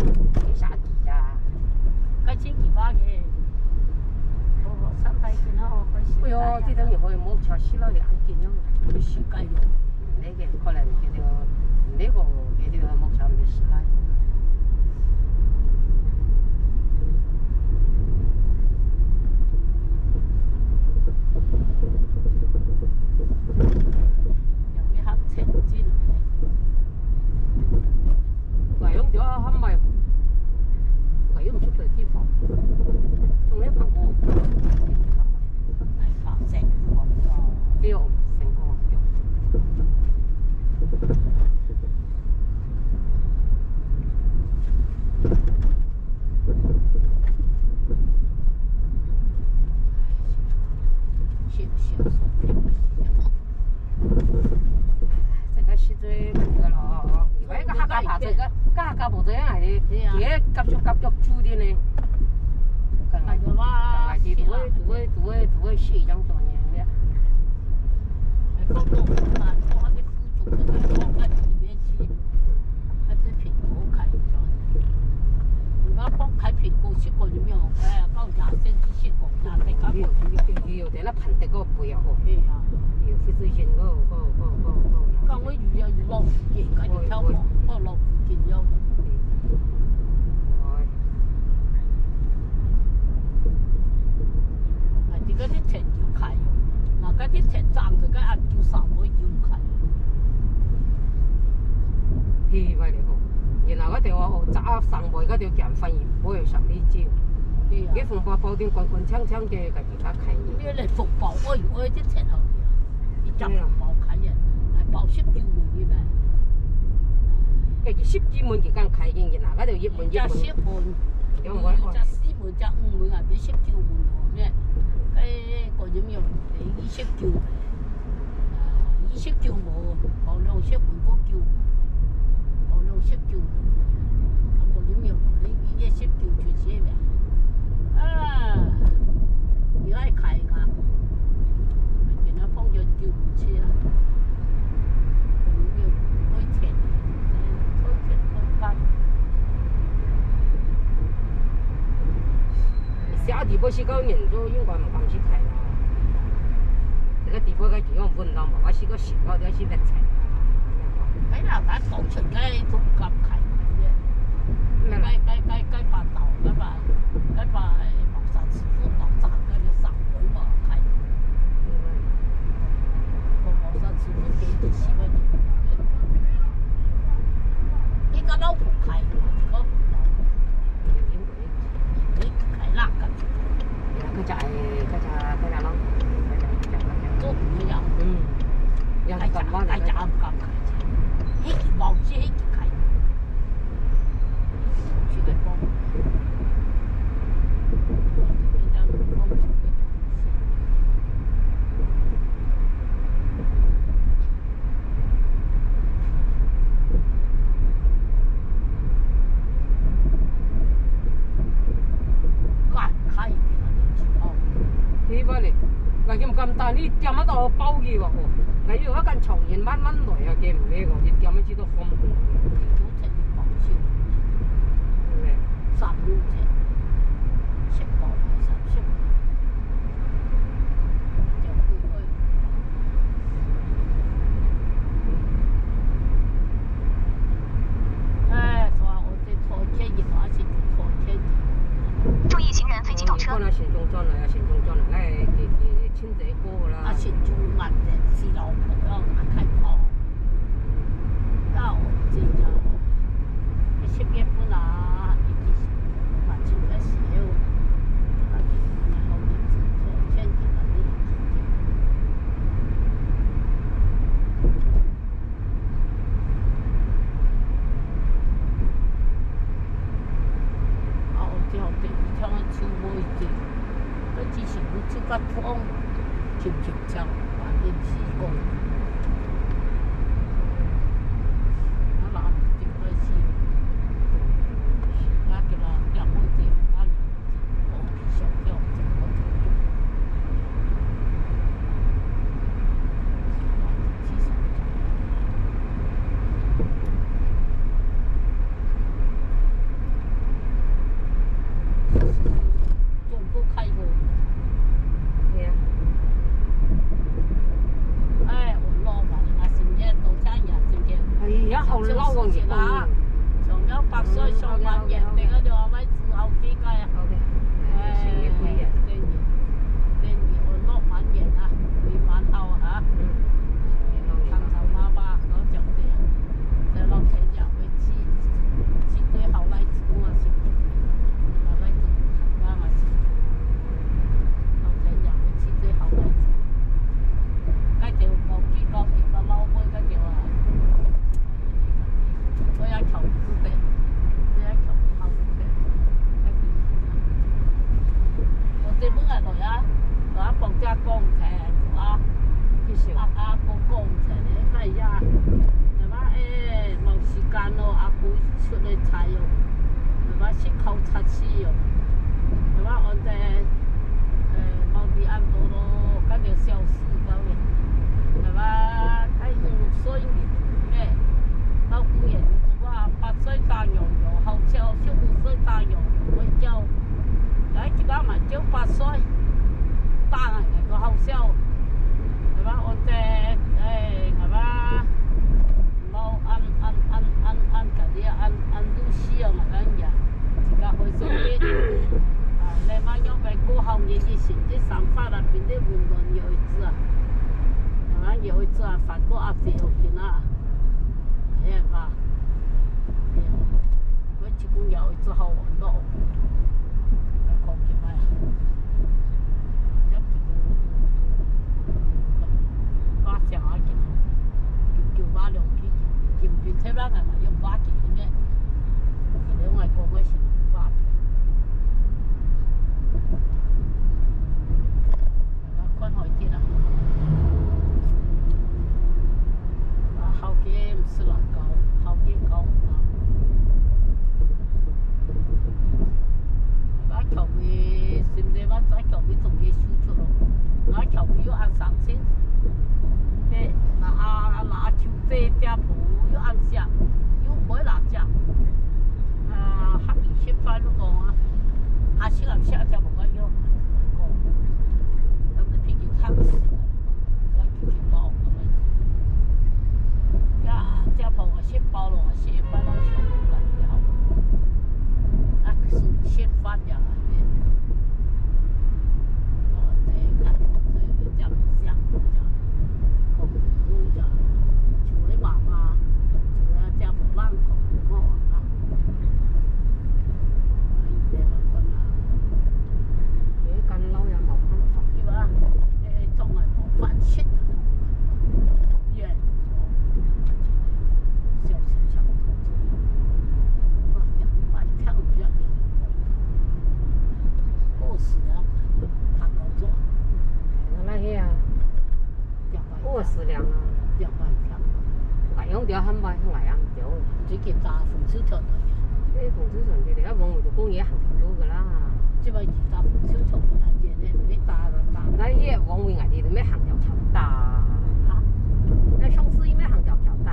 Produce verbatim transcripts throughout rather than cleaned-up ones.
给下地呀， 该千几把嘅，哦，三百斤哦，该十。 哎呦，这等于可以摸桥死了两斤了， 你是该咯？ 那个可能这个那个这个摸桥没死了。 cái phòng bao bao tiền còn còn chăng chăng cái cái gì khác khai 你嚟福包我我啲錢後邊，你執福包開嘅，係包十幾門嘅咩？ cái gì ship幾門幾間開嘅，然後嗰度一門一門。 十門，有冇？就四門就五門啊，俾十幾門喎咩？cái個點樣？你十幾門，二十幾門，包兩十門嗰幾門，包兩十幾門，啊個點樣？你一十幾全寫咩？ 啊，而家開㗎，見到放咗吊車啦，咁樣開車，開車開翻。 下地坡是搞人都應該唔敢去開啦。這個地坡嘅地方穩當嘛，我是個小搞啲是乜菜？ 喺嗱喺廣場街都唔敢開嘅，街街街街八道㗎嘛，街八。 師傅落站嗰啲三會嘛開，個黃山師傅幾啲師傅嚟，依家老婆開喎，個應該應該開啦咁， 佢就係佢就佢就咯，佢就就都唔一樣， 嗯，又係咁樣， 係咁咁開，呢件黃絲呢件開，住喺幫。 咁大你掂得到包嘅喎，你要一間長園蚊蚊來啊，記唔記喎？你掂一次都空。 九尺嘅包先， 咩？ 三六尺，食包三十。就會去。唉，坐我哋坐天熱話先坐天熱。 注意行人非機動車。 可能前中轉來啊，前中轉來，唉，佢佢親仔過啦。 啊，前中銀嘅是老婆咯，唔係開到這個一十月份啊，已經發展咗少，啊，然後日子坐天熱啊，呢啊，我之後對你唱嘅超妹啲，佢之前會超級湯。 甜甜醬，還啲試過。我諗點開始，而家叫啦，兩蚊店，而家我上咗整個店。 哦，係嘛？我哋誒某啲按多咯，嗰條小時咁嘅，係嘛？喺五歲年咩？到古人就話八歲打羊肉，後朝十五歲打羊肉，我教，喺而家咪教八歲打人個後朝，係嘛？我哋誒係嘛？冇按按按按按嗰啲按按都需要啊，咁樣。自家去身邊啊，你媽因為過後年以前啲想法啊，變啲換換要去知啊，係嘛？要去知啊，發覺阿姐又見啦，係嘛？我結婚又去知好玩咯，係講嘅咩？一八成啊件，叫叫八兩件，見唔見睇啦？係咪要八件嘅咩？你外國嗰時。關好啲啦，啊後邊唔是難搞，後邊搞唔到。那橋尾是唔是話在橋尾仲要修出咯？那橋尾要按上先，誒那啊那橋尾家鋪要按下，要唔會拿價。啊，黑面先翻嗰個啊，阿先人下就冇乜用。他不是，我就去包他们。呀，家婆我先包了，我先把那小狗干掉。那可是先发掉了，我这个这个家不香，家，口不家，就为妈妈，就为家婆浪口我啊。哎，这个困难， 你干老也冇辦法， 是吧？仲係冇飯食，耶！小小小哇！買跳住啊！過時啊，行到咗。 那些啊，過時量啊， 掉買跳。 大樣掉很買，大樣掉。 最近打風潮條嚟嘅。 誒，風潮上邊嚟，一往回就公園行條路㗎啦。 即係而打風潮條嚟嘅咧，唔係打就打。 那嘢往回外地都咩行條橋大啊？那上次因為行條橋大。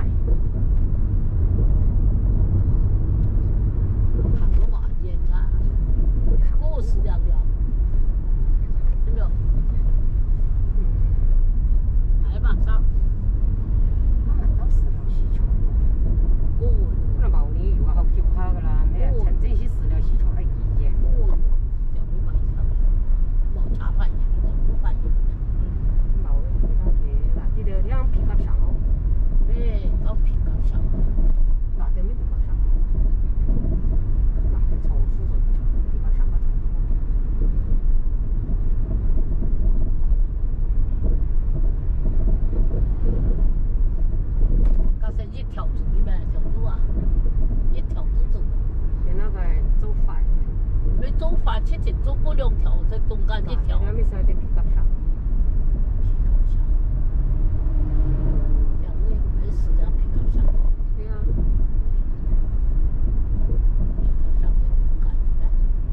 行咗話嘢啦，過時量了，有沒有？ 嗯。 係嘛？咁。 我聞到時料市場。 過。 那冇你如果好叫下㗎啦，咩陳這些時料市場係幾嘢？ 過。就冇買差，冇差牌，冇牌。 冇，嗰啲嗱啲咧啲皮革上咯。 誒，到皮革上。 嗱啲咩皮革上？嗱啲倉庫嗰啲皮革上嘅倉庫。 嗰時一條住啲咩條路啊？一條路走。 你那個做飯。 你做飯之前做過兩條，在中間一條。 有咩時候啲皮革上？ 皮革上。兩個月沒死兩皮革上。 對啊。 皮革上在中間嘅，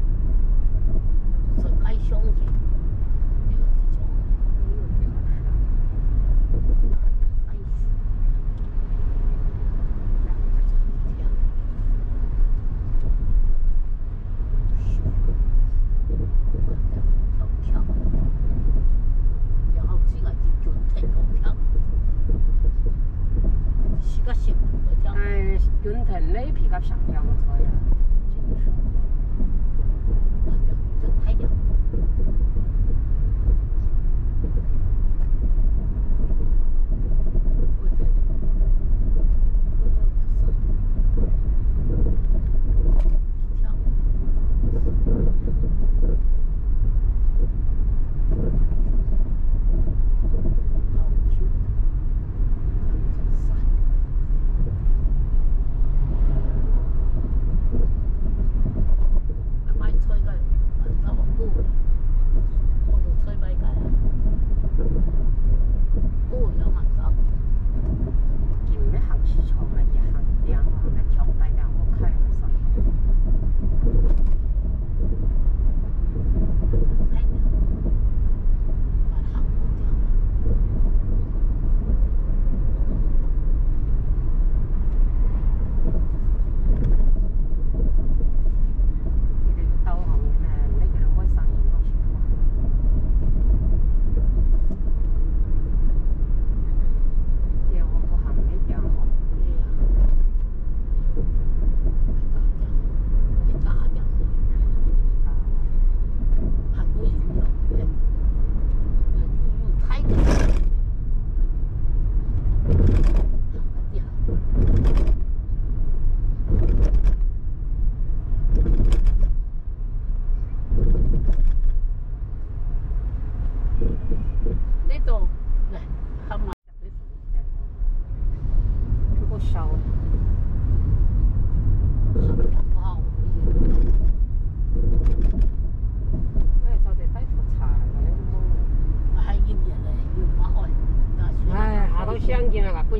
是開胸嘅，這個是胸。 嗯，皮革上。 哎呀，跳跳，然後這個就就跳跳，是個幸福的跳。 誒，雲騰呢皮革上樣嘅菜啊，真係。 那個就太亮。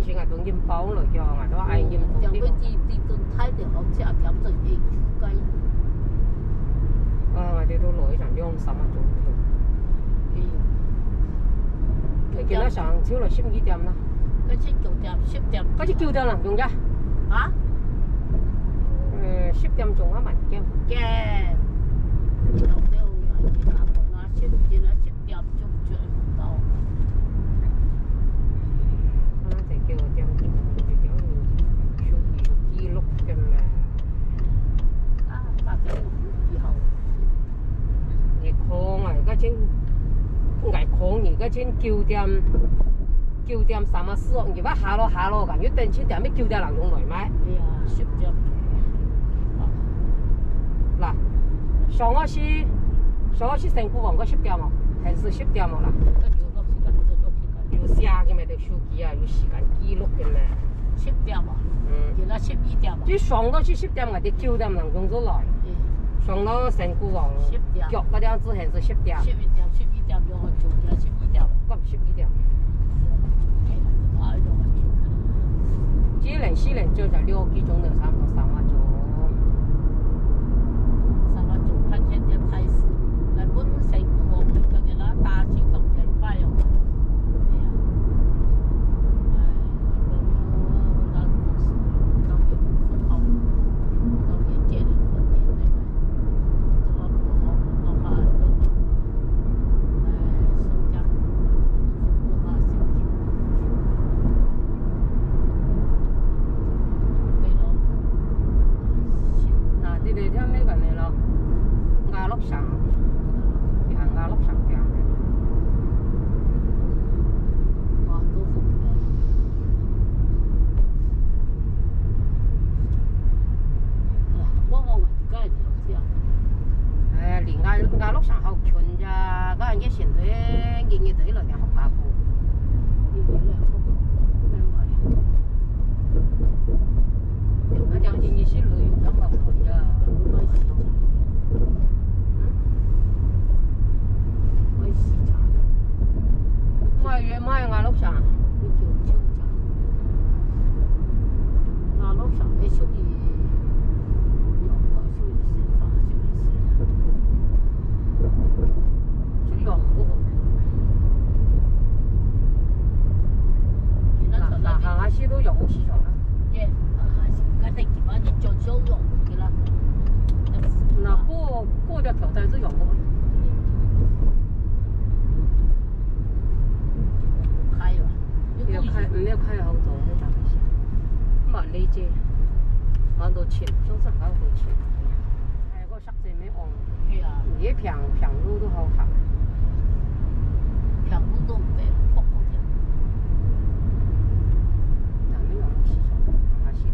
時我都飲飽了叫，我都愛飲多啲。 將佢啲啲頓睇嚟好似點做嘢雞。 啊，我哋都攞一場兩三個鐘頭。你見到上朝來十二點啦。 嗰次九點十點。 嗰次九點啦，用啫。 啊？ 誒，十點鐘啊，慢驚。 驚。老掉人哋阿婆啊，十點啊十點鐘出到。 啊，就叫我點做，就叫我手機記錄嘅嘛。 啊，八點以後。 熱狂啊！而家先熱狂，而家先九點九點三啊四，而家下落下落㗎，要等七點咩九點人用來買。 哎呀，十點。 嗱，上個是上個是成股旺個十點哦，還是十點哦啦？有寫嘅咪條手機啊，有時間記錄嘅嘛。 十點啊？ 嗯。 而家十二點啊？ 即上個是十點，我哋九點人用咗來。上到成股旺腳嗰啲子還是十點。 十一點，十一點用我做嘅，十一點。 咁十二點。只零四零鐘就六幾鐘就差唔多三個鐘。 三個鐘拍天天睇事，嚟本成股旺嗰啲啦，大錢同人快又。係啊。唉，咁樣嗱故事，當然分好，當然借嚟分啲嚟嘅，做下不好，做下都好。唉，收家，做下小事。 嗱，你哋聽咩緊嚟咯？亞陸省，係亞陸省嘅。 哇，都好嘅。我我我自己有知啊。 誒，連亞亞陸省好近咋，嗰陣一前隊日日隊來嘅好家伙。 日日來好。 我講日日是旅遊咁冇去啊。 我視察。 買嘢買亞陸省。 你叫超站。亞陸省係屬於洋貨，屬於鮮花，屬於是。 屬洋貨。嗱嗱，行下先都洋貨市場啦。 耶，係係，一定點啊？你做小洋嘅啦。 嗱，過過條條帶都洋貨。 開啊！ 沒有開，沒有開好多，你打一下。冇理解，冇多錢，總是好多錢。還有個實在沒按。 係啊。 也平平路都好行。 平路都唔得，撲撲條。 但沒有市場，還是。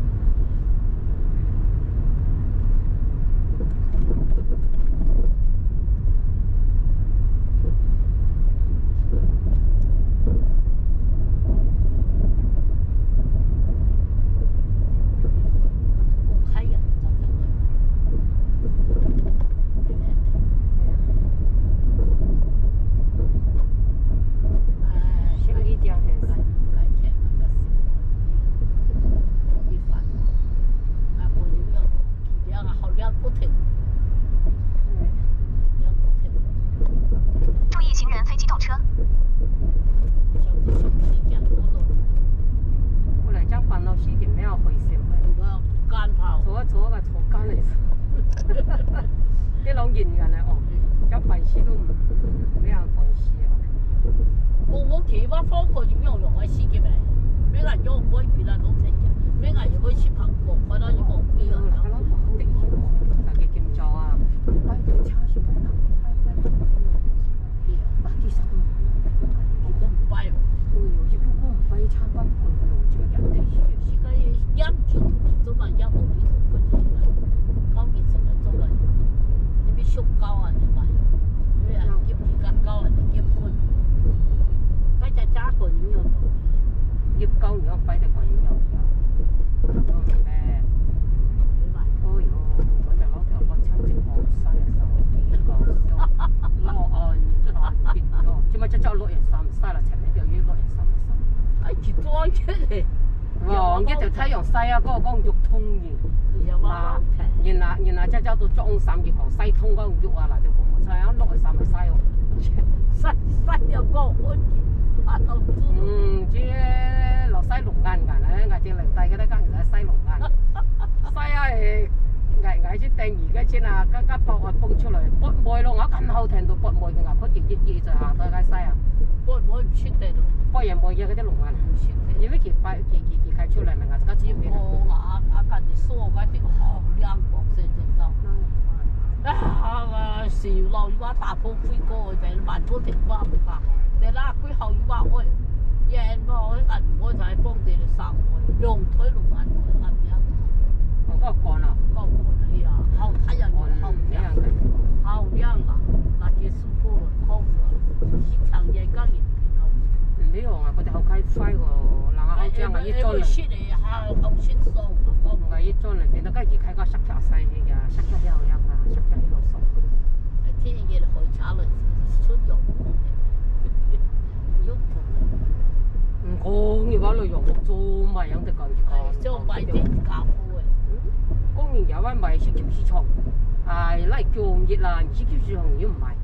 啲老年人嚟哦，有費事都唔俾人放肆啊！ 我我企翻方個點樣用嘅司機咪？咩人用可以變啊老正嘅，咩人又可以接行過，我覺得呢個幾好。 係咯，好地險喎，特別檢查啊！擺對叉燒擺啦，擺擺擺擺，擺啲實都唔都唔擺喎。 會有啲如果唔擺叉不會用這個人地險。 而家一條都問一毫幾同嗰啲嚟，高件成日都問，你咪縮高啊你咪，你啊結皮更高啊你結婚，嗰隻揸個點樣做？ 葉高如果擺得個樣又有，都唔咩？ 你咪， 哦喲，嗰隻老條哦，一條太陽曬啊，嗰個講肉痛嘅，嗱，原來原來即係到中三月講西通嗰種肉啊，嗱就講我睇下六月三日曬哦， 曬曬又講我啊老豬。 嗯，即係落西龍眼㗎咧，我哋嚟帶嗰啲梗係西龍眼，西啊誒。ngày ngày chứ tên gì cái trên là các các bọc bung出嚟，拔梅咯，我近後聽到拔梅嘅牙，佢直接熱就下到街西啊。 拔梅唔識得咯， 拔人梅嘅嗰啲龍眼， 唔識得。 因為佢擺佢佢佢開出嚟咪牙自己知嘅。 我啊啊近住梳嗰啲好靚薄先正到。啊！時路要話大埔飛過去，萬多條花唔怕，你啦佢後要話開，人個銀梅就係幫地嚟殺梅，兩腿龍眼梅係咪啊？ 我嗰個幹啊， 嗰個幹係啊，後睇人後靚，後靚啊！那啲師傅嚟講嘅，市場嘢梗係變好。 唔呢個啊，佢哋後開快個，嗱我後將啊一樽嚟， 後後先數， 唔係一樽嚟，變到跟住開個十條細嘅，十條又靚啊，十條又熟。 天嘢嚟開茶嚟，出油肉痛。 唔講嘅話，你用做咪樣得講講。 做咪啲搞嘅。 公園有位咪小超市場，係嚟叫熱啦，小超市場如果唔係。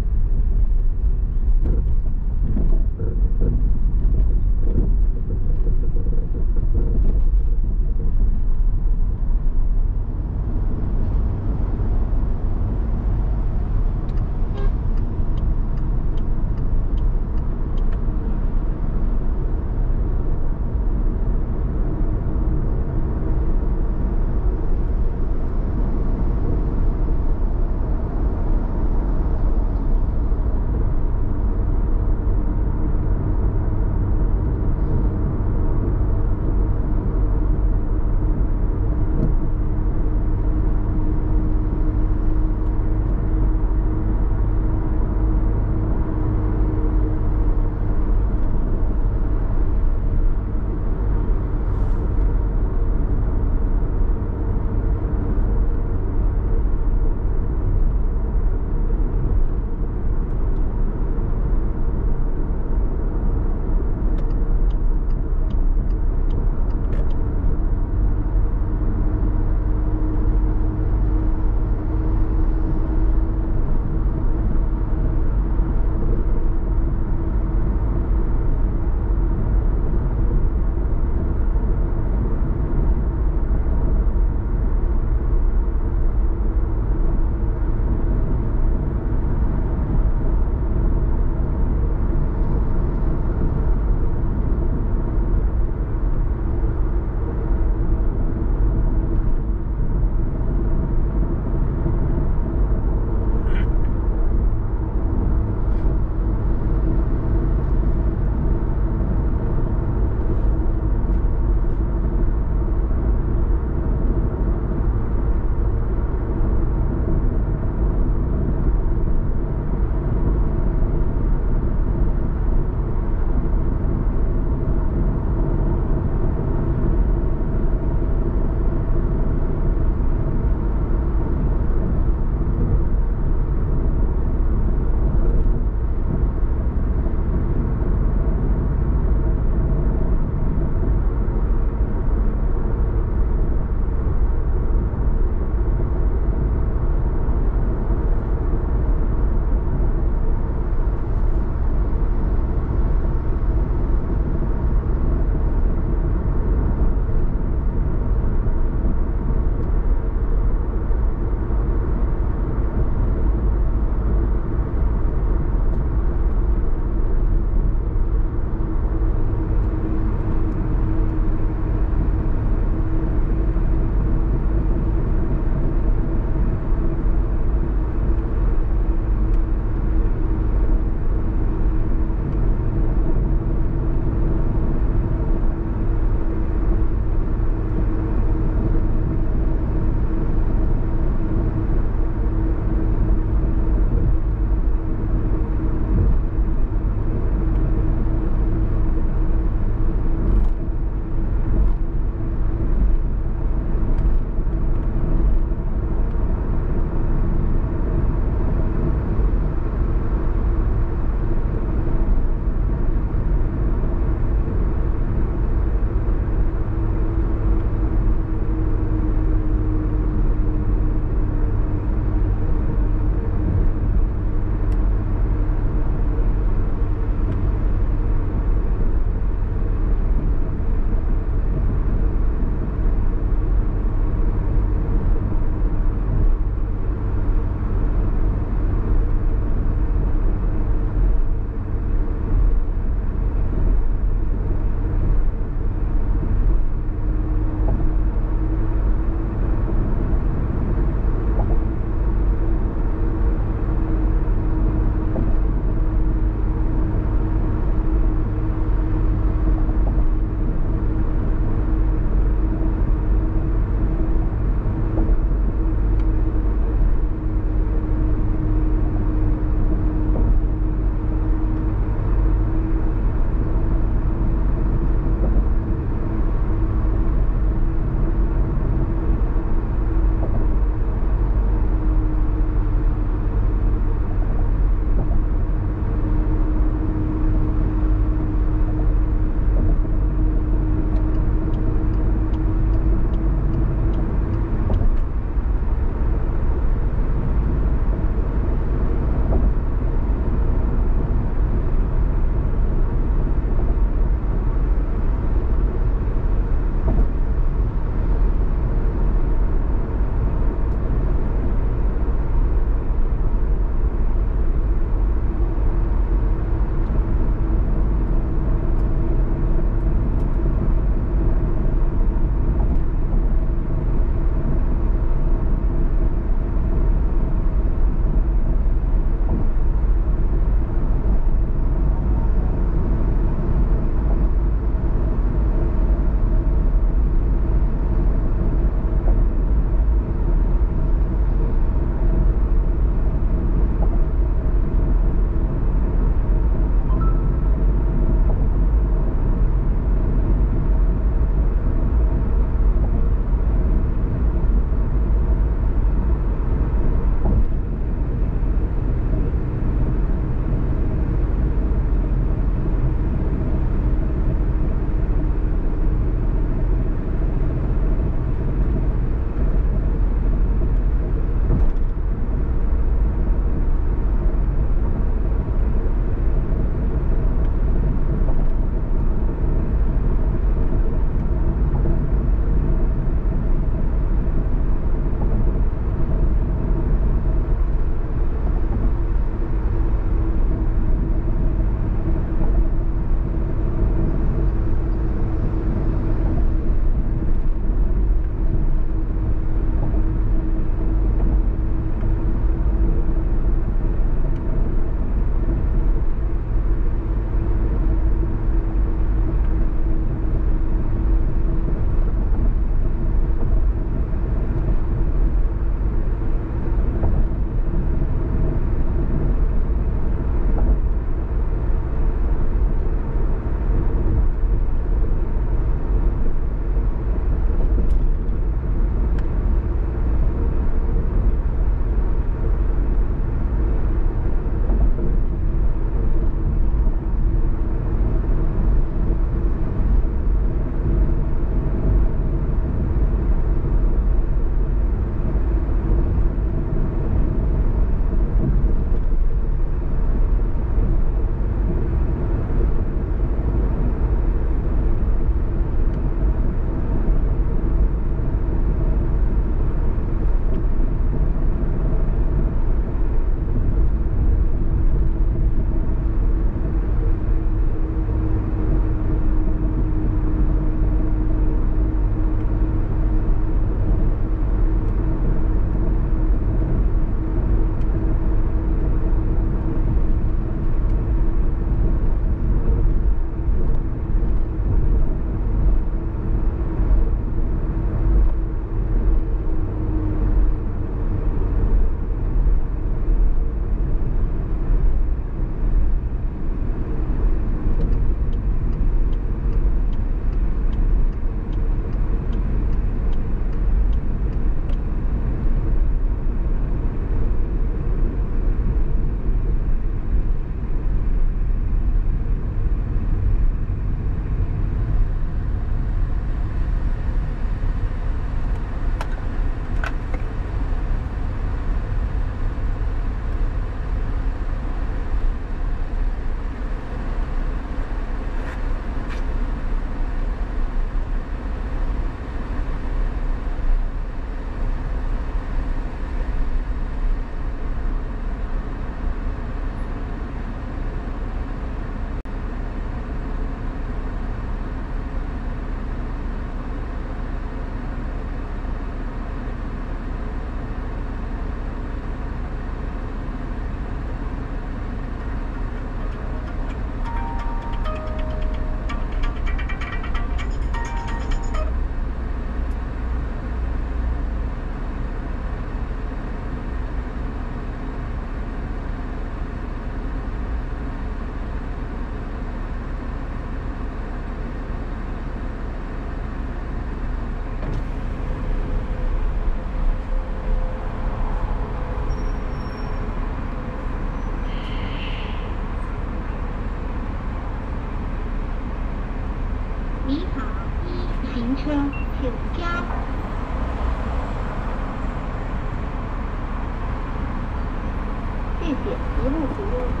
咯。